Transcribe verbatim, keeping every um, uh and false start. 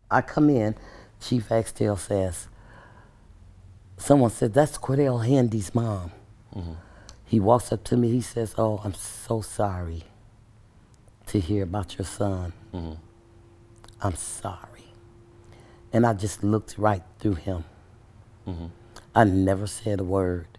I come in, Chief Axtell says, someone said, that's Cordale Handy's mom. Mm-hmm. He walks up to me, he says, oh, I'm so sorry to hear about your son. Mm-hmm. I'm sorry. And I just looked right through him. Mm-hmm. I never said a word.